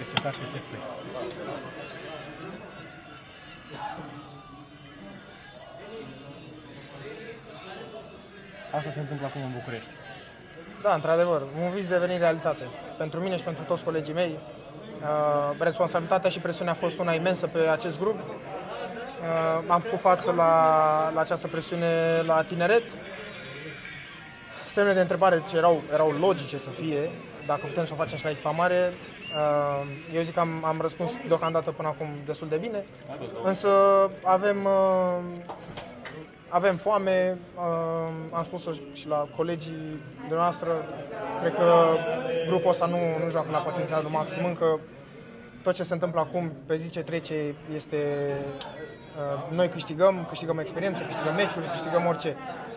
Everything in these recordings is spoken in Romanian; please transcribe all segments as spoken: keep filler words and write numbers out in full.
presetat și ce spui? Asta se întâmplă acum în București. Da, într-adevăr, un vis deveni realitate. Pentru mine și pentru toți colegii mei, uh, responsabilitatea și presiunea a fost una imensă pe acest grup. Uh, am făcut față la, la această presiune la tineret. Semne de întrebare ce erau, erau logice să fie, dacă putem să o facem și la echipa mare. Uh, eu zic că am, am răspuns deocamdată până acum destul de bine, însă avem... Uh, Avem foame, am spus și la colegii de noastră, cred că grupul ăsta nu, nu joacă la potențialul maxim, încă tot ce se întâmplă acum, pe zi ce trece, este... Noi câștigăm, câștigăm experiență, câștigăm meciuri, câștigăm orice.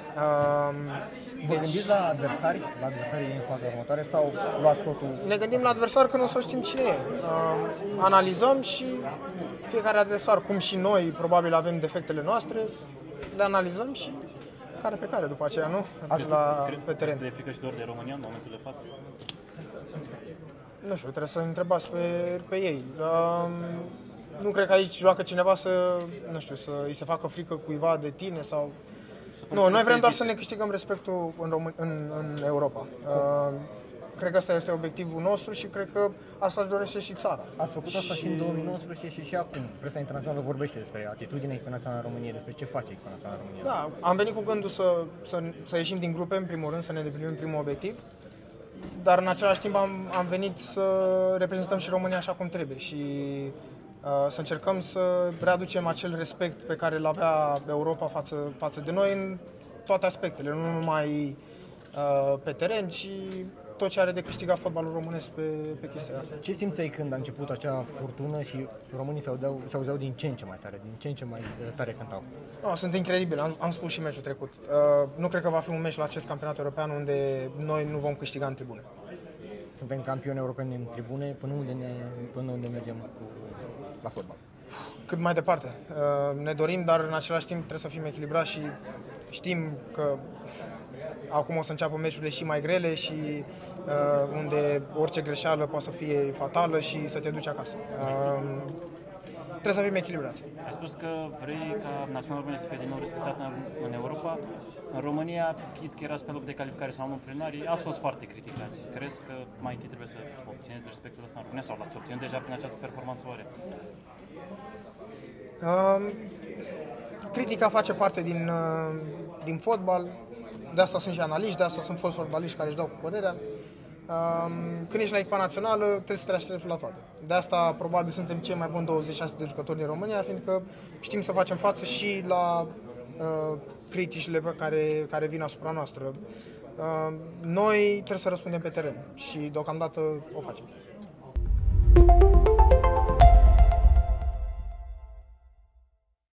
Vă deci, gândiți la adversari, la adversarii în faza următoare sau luați totul? Ne gândim la adversar când o să știm cine e. Analizăm și fiecare adversar, cum și noi, probabil avem defectele noastre, le analizăm și care pe care după aceea, nu? La, pe teren. Este frică și doar de România în momentul de față? Nu știu, trebuie să întrebați pe, pe ei. Um, nu cred că aici joacă cineva să, nu știu, să îi se facă frică cuiva de tine sau... Nu, noi vrem doar să ne câștigăm respectul în, Român- în, în Europa. Uh, Cred că ăsta este obiectivul nostru și cred că asta își dorește și țara. Ați făcut asta și, și în două mii nouăsprezece și și acum. Presa internațională vorbește despre atitudinea echipa națională a României, despre ce face echipa națională a României. Da, am venit cu gândul să, să, să ieșim din grupe, în primul rând, să ne îndeplinim primul obiectiv. Dar în același timp am, am venit să reprezentăm și România așa cum trebuie și uh, să încercăm să readucem acel respect pe care îl avea Europa față, față de noi în toate aspectele, nu numai uh, pe teren, ci tot ce are de câștigat fotbalul românesc pe, pe chestia asta. Ce simțeai când a început acea furtună și românii se auzeau, se auzeau din ce în ce mai tare, din ce în ce mai tare cântau? No, sunt incredibili, am, am spus și meciul trecut. Uh, nu cred că va fi un meci la acest campionat european unde noi nu vom câștiga în tribune. Suntem campioni europeni în tribune, până unde, ne, până unde mergem cu, la fotbal? Cât mai departe. Uh, ne dorim, dar în același timp trebuie să fim echilibrați și știm că acum o să înceapă meciurile și mai grele și uh, unde orice greșeală poate să fie fatală și să te duci acasă. Uh, trebuie să fim echilibrați. Ai spus că vrei ca naționalul român să fie din nou respectat în, în Europa. În România, chit că erați pe loc de calificare sau nu plenarii, ați fost foarte criticați. Crezi că mai întâi trebuie să obțineți respectul ăsta în România sau l-ați obținut deja prin această performanță oare? Uh, critica face parte din, uh, din fotbal. De asta sunt și analiști, de asta sunt fost fotbaliști care își dau cu părerea. Când ești la echipa națională, trebuie să te aștepți la toate. De asta probabil suntem cei mai buni douăzeci și șase de jucători din România, fiindcă știm să facem față și la uh, criticile pe care, care vin asupra noastră. Uh, noi trebuie să răspundem pe teren și deocamdată o facem.